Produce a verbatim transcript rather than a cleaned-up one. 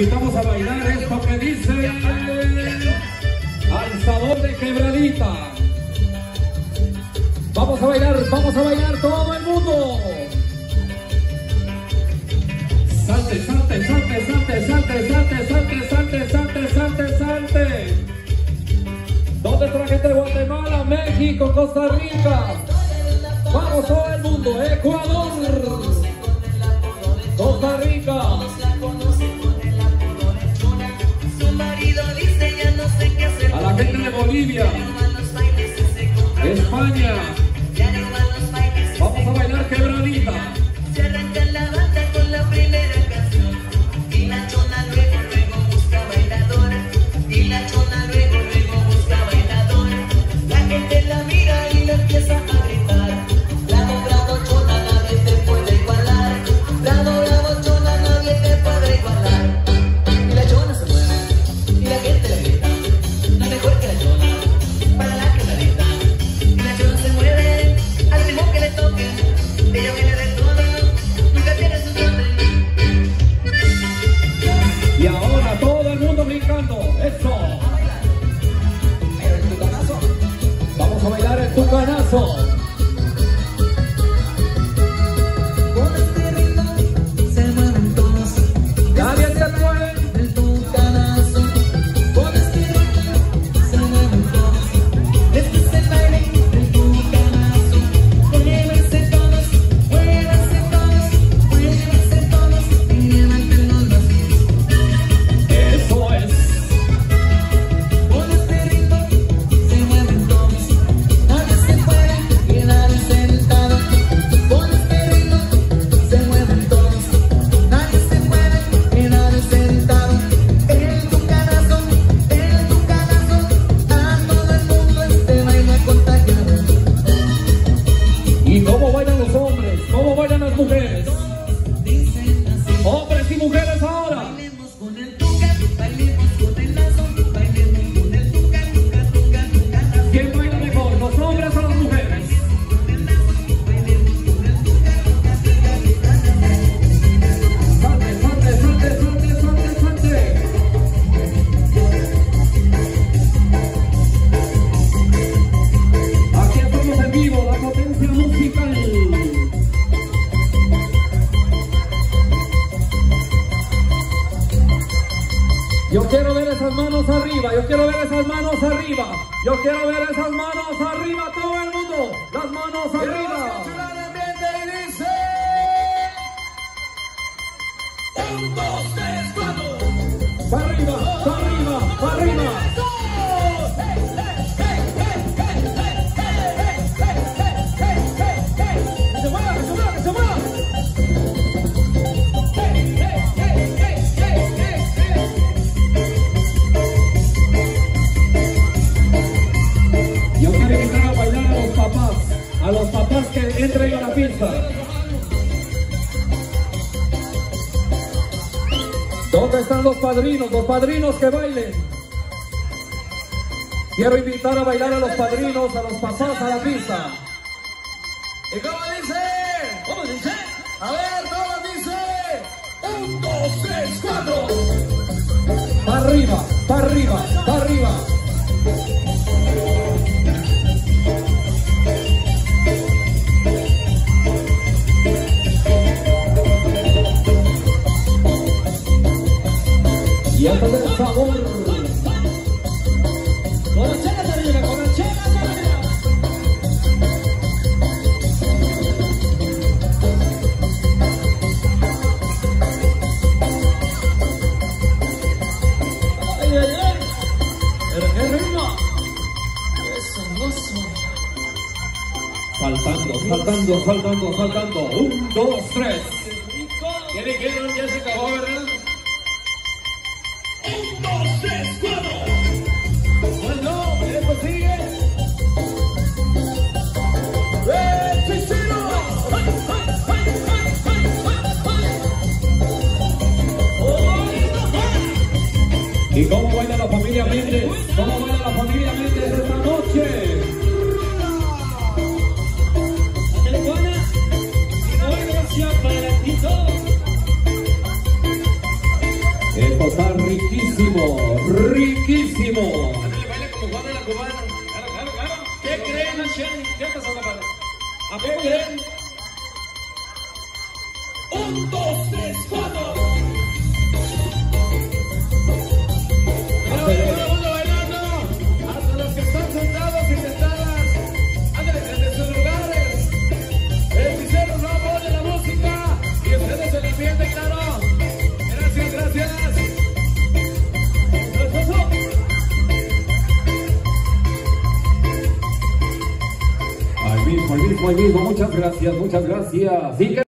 invitamos a bailar esto que dice al sabor de quebradita. Vamos a bailar, vamos a bailar todo el mundo. Salte, salte, salte, salte, salte, salte, salte, salte, salte, salte, salte. ¿Dónde está la gente de Guatemala, México, Costa Rica? Vamos todo el mundo. Ecuador, Costa Rica, a la gente de Bolivia, España. Vamos a bailar quebradita. Se arranca la banda con la primera canción y la chona luego, luego busca bailadora. Y la chona luego, luego busca bailadora. La gente la mira y la empieza a gritar. Bravo, bravo, chona, nadie te puede igualar. Bravo, bravo, chona, nadie te puede igualar. Y la chona se mueve y la gente la grita. No mejor que la chona para la quebradita. Y la chona se mueve al ritmo que le toque. Ella viene de todo. Y ahora todo el mundo brincando. Eso. Vamos a bailar el tucanazo. Con este ritmo se mueven todos. Nadie se mueve. El tucanazo. Con este ritmo se mueven todos. Este es el baile del tucanazo. Muévanse todos, muévanse todos, muévanse todos y levanten los brazos. Eso es. Con este ritmo se mueven todos. Nadie se puede quedar sentado. Con este ritmo se mueven todos. Nadie se puede quedar sentado. El tucanazo, el tucanazo. A todo el mundo este baile ha contagiado. ¿Y cómo bailan los hombres? ¿Cómo bailan las mujeres? Dicen así. Hombres y mujeres ahora. Bailemos con el tuca, bailemos con el lazo, bailemos con el tuca, tuca, tuca, tuca. ¿Quién baila mejor, los hombres o las mujeres? Salte, salte, salte, salte, salte, salte. Aquí estamos en vivo, la potencia musical. Yo quiero ver esas manos arriba, yo quiero ver esas manos arriba, yo quiero ver esas manos arriba, todo el mundo, las manos arriba. Un, dos, tres, cuatro. Para arriba, para arriba, para arriba. Que se mueva, que se mueva, que se mueva. Yo quiero invitar a bailar a los papás, a los papás que entren a la pista. ¿Dónde están los padrinos? Los padrinos que bailen. Quiero invitar a bailar a los padrinos, a los papás a la pista. ¿Y cómo dice? ¿Cómo dice? A ver, ¿cómo dice? Un, dos, tres, cuatro. Para arriba, para arriba, para arriba. Y hasta el sabor. Con las chelas arriba, con las chelas arriba. Ay, ay, ay. Pero qué ritmo. Eso, mozo. Saltando, saltando, saltando, saltando. Un, dos, tres. ¿Qué dijeron? Ya se acabó, ¿verdad? Un, dos, tres, cuatro. Bueno, esto sigue. ¡Eh, chichino! ¡Ay, ay, ay, ay, ay, ay, ay! ¿Y cómo baila la familia Méndez? ¿Cómo baila la familia Méndez esta noche? Para ti todo. Esto está riquísimo, riquísimo. Baila como Juan de la Cubana. Claro, claro, claro. ¿Qué creen, Shelly? ¿Qué pasó, compadre? ¿A poco creen? Un, dos, tres, cuatro. Pero todo el mundo bailando. Hasta los que están sentados y sentadas. Ándale, desde sus lugares. El Pizarro no pone la música. Y ustedes el ambiente, claro. Gracias, gracias. Al mismo, al mismo, al mismo. Muchas gracias, muchas gracias. Sigue.